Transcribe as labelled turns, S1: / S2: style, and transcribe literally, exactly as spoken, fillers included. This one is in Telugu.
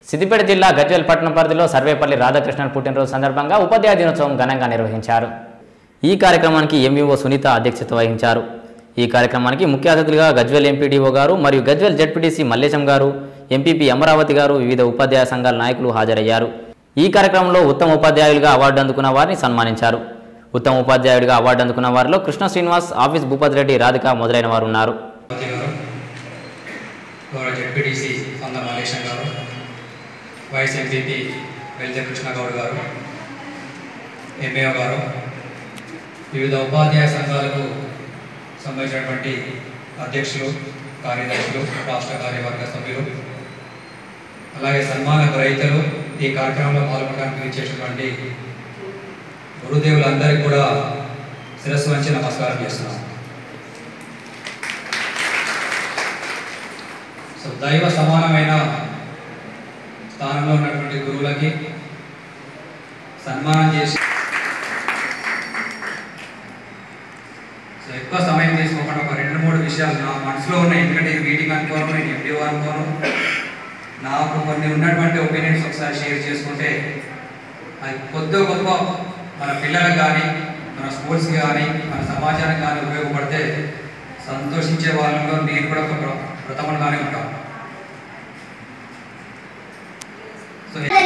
S1: సిద్దిపేట జిల్లా గజ్వేల్ పట్టణ పరిధిలో సర్వేపల్లి రాధాకృష్ణన్ పుట్టినరోజు సందర్భంగా ఉపాధ్యాయ దినోత్సవం ఘనంగా నిర్వహించారు. ఈ కార్యక్రమానికి ఎంఈఓ సునీత అధ్యక్షత వహించారు. ఈ కార్యక్రమానికి ముఖ్య అతిథులుగా గజ్వేల్ ఎంపీడీఓ గారు మరియు గజ్వేల్ జెడ్పీటీసీ మల్లేశం గారు, ఎంపీపీ అమరావతి గారు, వివిధ ఉపాధ్యాయ సంఘాల నాయకులు హాజరయ్యారు. ఈ కార్యక్రమంలో ఉత్తమ ఉపాధ్యాయులుగా అవార్డు అందుకున్న వారిని సన్మానించారు. ఉత్తమ ఉపాధ్యాయుడిగా అవార్డు అందుకున్న వారిలో కృష్ణ శ్రీనివాస్, ఆఫీస్ భూపతి రెడ్డి, రాధిక మొదలైన వారు ఉన్నారు.
S2: వైస్ ఎంపీపీ వెల్జ కృష్ణ గౌడ్ గారు, ఎంఏఓ గారు, వివిధ ఉపాధ్యాయ సంఘాలకు సంబంధించినటువంటి అధ్యక్షులు, కార్యదర్శులు, రాష్ట్ర కార్యవర్గ సభ్యులు, అలాగే సన్మాన గ్రహీతలు, ఈ కార్యక్రమంలో పాల్గొనడానికి ఇచ్చేటటువంటి గురుదేవులందరికీ కూడా శిరస్సు వంచి నమస్కారం చేస్తున్నాం. సో దైవ సమానమైన స్థానంలో ఉన్నటువంటి గురువులకి సన్మానం చేసి సో ఎక్కువ సమయం తీసుకోకుండా ఒక రెండు మూడు విషయాలు నా మనసులో ఉన్నాయి. ఎందుకంటే ఈ మీటింగ్ అనుకోను, నేను ఎంపీఓ అనుకోను, నాకు కొన్ని ఉన్నటువంటి ఒపీనియన్స్ ఒకసారి షేర్ చేసుకుంటే అది కొద్ది గొప్ప మన పిల్లలకు కానీ, మన స్కూల్స్కి కానీ, మన సమాజానికి కానీ ఉపయోగపడితే సంతోషించే వాళ్ళలో నేను కూడా ఒక ప్రథమంగానే ఉంటాను. So